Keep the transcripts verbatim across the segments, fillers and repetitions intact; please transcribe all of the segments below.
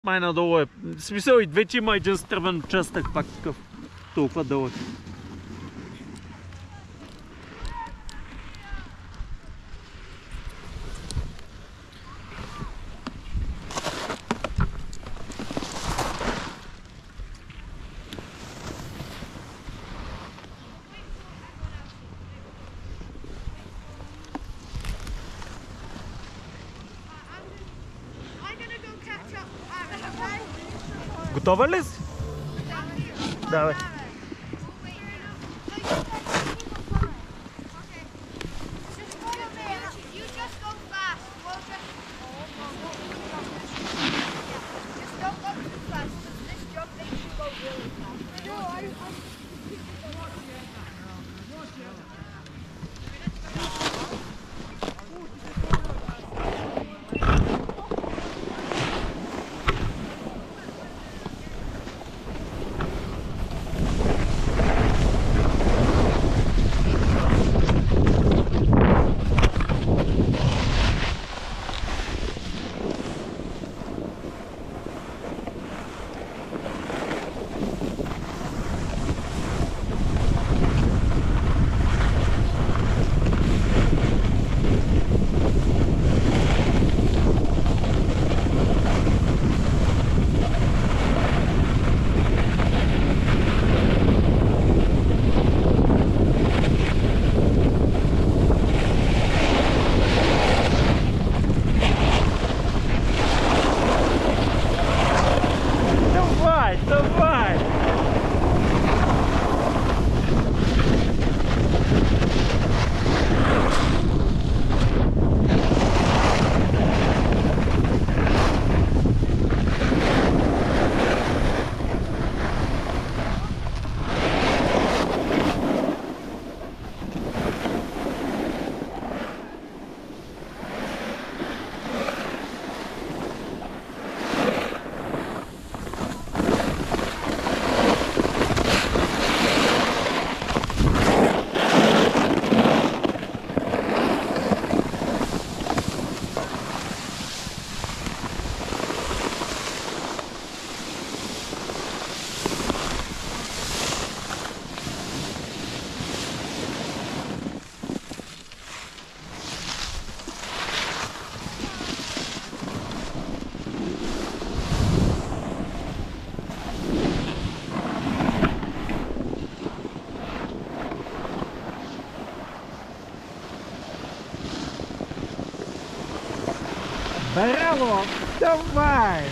Май надолу е. В смисъл и двете има един стръмен участък, пак такъв толкова дълъг. Готова ли си? Давай. Браво! Давай!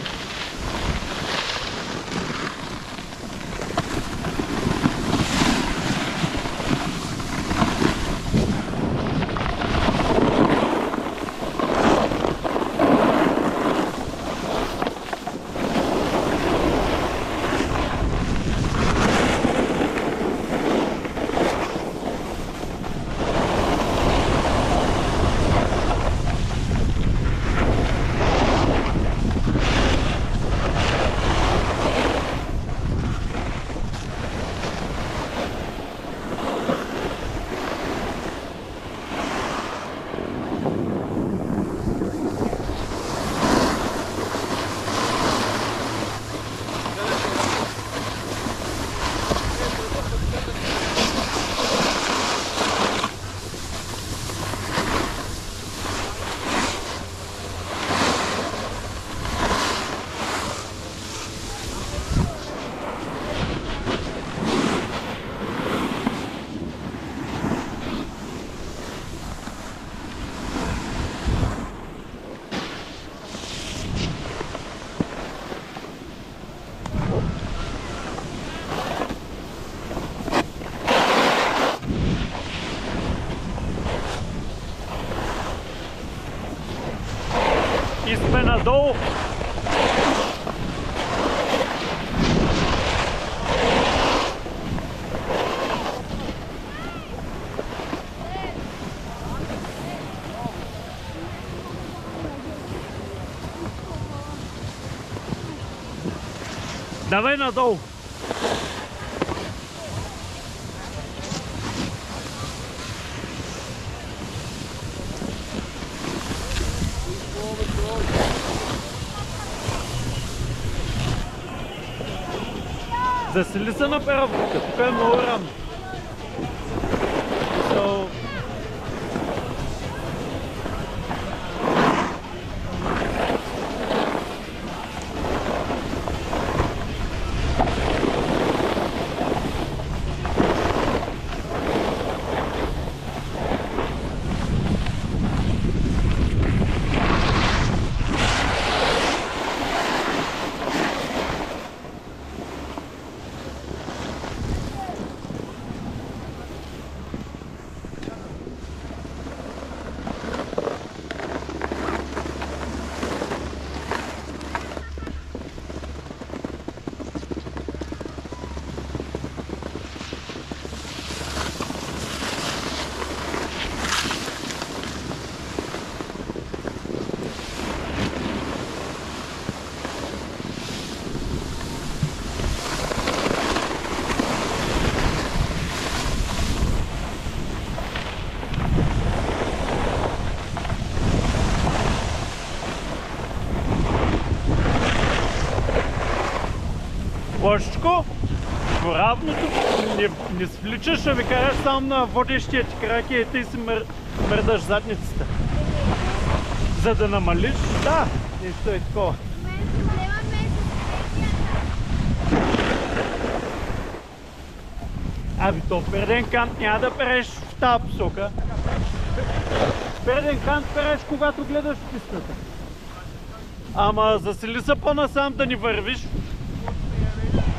И сме надолу. Давай надолу. Засили се на перавка, тук е много рано. So... Божичко, поравното не, не свличаш, а ви караш само на водещия ти краки и ти си мър, мърдаш задницата. За да намалиш, да, нещо е такова. Аби то перден кант няма да переш в тази посока. Перден кант переш когато гледаш пистата. Ама засили се по-насам да ни вървиш.